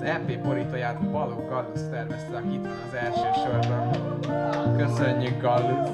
EP borítóját Balogh Gallus tervezte, aki itt van az első sorban. Köszönjük, Gallus!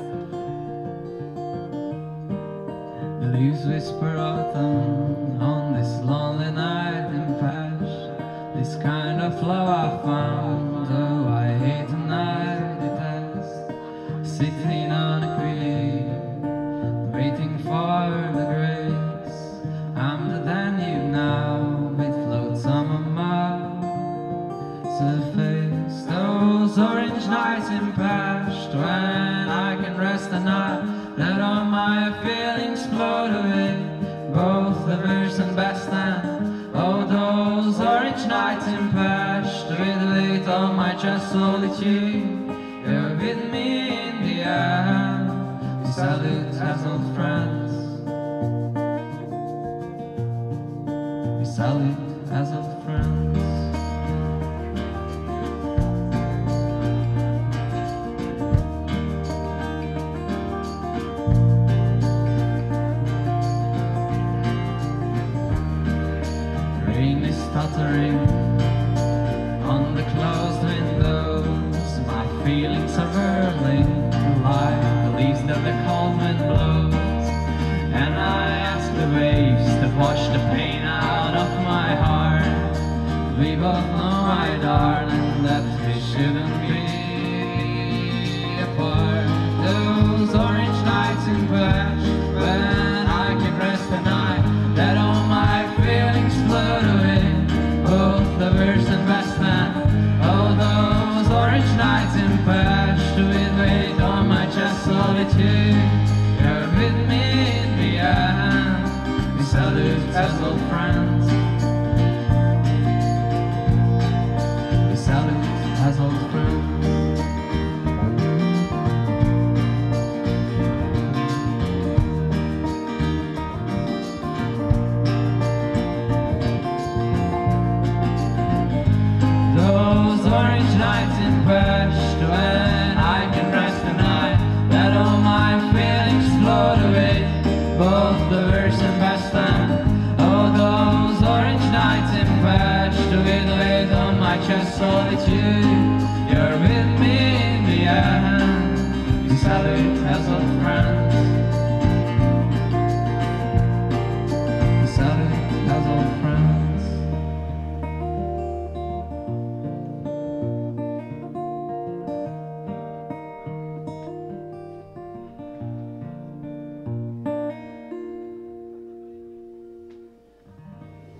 The leaves whisper autumn on this lonely night in Pash. This kind of love I found, though I hate and I detest. Sitting on a creek, waiting for the grace. I'm the Danube now, it floats on my surface. Those orange nights in Past, when I can rest the night, let all my feelings float away, both the worst and best. And oh, those orange nights in Past, with the weight on my chest, solitude, you're with me in the air. We salute as old friends. We salute as old friends. Rain is stuttering on the closed windows. My feelings are whirling like the leaves that the cold wind blows. And I ask the waves to wash the pain out of my heart. We both know, my darling, that we shouldn't be apart. Those orange nights in Pash, when I can rest the night, let all my feelings float away, both the worst and best. Man, oh, those orange nights in Pash, with weight on my chest, solitude, you're with me in the end. We salute as old friends. We salute as old friends. Those orange nights in Pest, when I can rest the night, let all my feelings float away, both the worst and best. And oh, those orange nights in Pest, with the weight on my chest, solitude, you're with me in the end. We salute as old friends. We salute as old friends.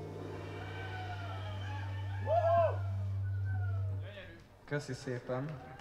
Köszi szépen!